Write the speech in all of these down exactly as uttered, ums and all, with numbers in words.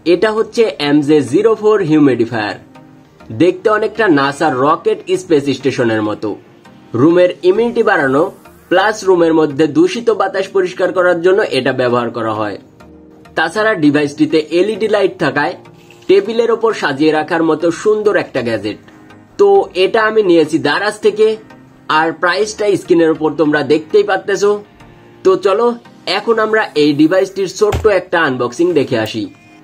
এটা হচ্ছে M J zero four humidifier. দেখতে অনেকটা নাসার রকেট স্পেস স্টেশনের মতো। রুমের ইমিউনিটি বাড়ানো প্লাস রুমের মধ্যে দূষিত বাতাস পরিষ্কার করার জন্য এটা ব্যবহার করা হয়। তাছাড়া ডিভাইসটিতে এলইডি লাইট থাকায় টেবিলের ওপর সাজিয়ে রাখার মতো সুন্দর একটা গ্যাজেট। তো এটা আমি নিয়েছি দারাজ থেকে, আর প্রাইসটা স্ক্রিনের উপর তোমরা দেখতেই পাচ্তেছো। তো চলো এখন আমরা এই ডিভাইসটির ছোট্ট একটা আনবক্সিং দেখে আসি।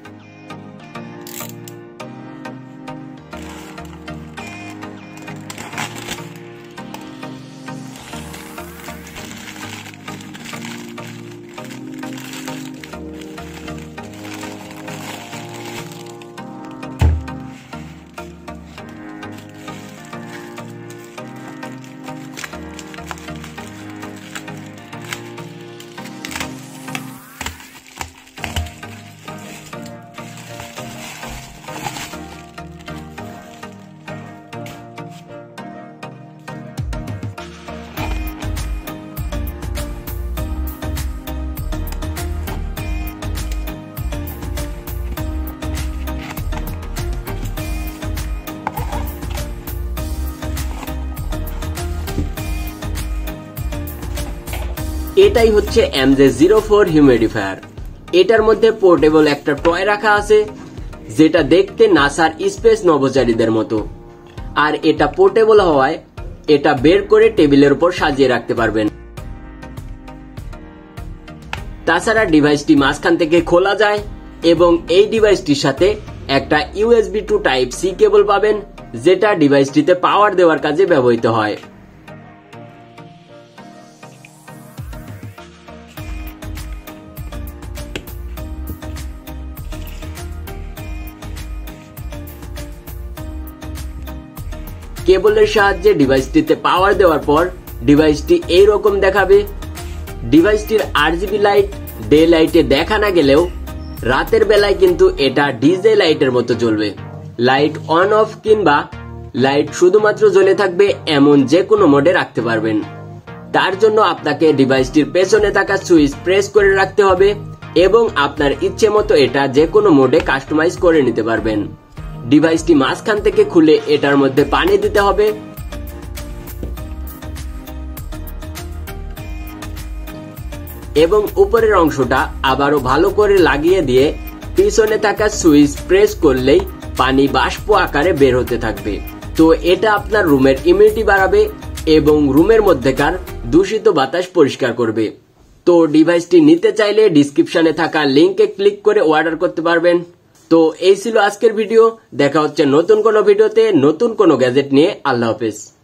এটাই হচ্ছে M J zero four humidifier. এটার মধ্যে পোর্টেবল একটা টয় রাখা আছে, যেটা দেখতে নাসার স্পেস নভোচারীদের মতো। আর এটা পোর্টেবল হওয়ায় এটা বের করে টেবিলের উপর সাজিয়ে রাখতে পারবেন। তাছাড়া ডিভাইসটি মাঝখান থেকে খোলা যায় এবং এই ডিভাইসটির সাথে একটা USB two type C cable পাবেন, যেটা ডিভাইসটিতে পাওয়ার দেওয়ার কাজে ব্যবহৃত হয়। কেবলের সাহায্যে ডিভাইসটিতে পাওয়ার দেওয়ার পর ডিভাইসটি এইরকম দেখাবে। ডিভাইসটির আরজিবি লাইট ডে লাইটে দেখা না গেলেও রাতের বেলায় কিন্তু এটা ডিজে লাইটের মতো জ্বলবে। লাইট অন অফ কিংবা লাইট শুধুমাত্র জ্বলে থাকবে এমন যে কোনো মোডে রাখতে পারবেন। তার জন্য আপনাকে ডিভাইসটির পেছনে থাকা সুইচ প্রেস করে রাখতে হবে এবং আপনার ইচ্ছে মতো এটা যে কোনো মোডে কাস্টমাইজ করে নিতে পারবেন। ডিভাইসটি মাঝখান থেকে খুলে এটার মধ্যে পানি দিতে হবে এবং উপরের অংশটা আবারও ভালো করে লাগিয়ে দিয়ে পিছনে থাকা সুইচ প্রেস করলেই পানি বাষ্প আকারে বের হতে থাকবে। তো এটা আপনার রুমের ইমিউনিটি বাড়াবে এবং রুমের মধ্যেকার দূষিত বাতাস পরিষ্কার করবে। তো ডিভাইসটি নিতে চাইলে ডিসক্রিপশনে থাকা লিংকে ক্লিক করে অর্ডার করতে পারবেন। তো এই ছিল আজকের ভিডিও। দেখা হচ্ছে নতুন কোনো ভিডিওতে নতুন কোনো গ্যাজেট নিয়ে। আল্লাহ হাফেজ।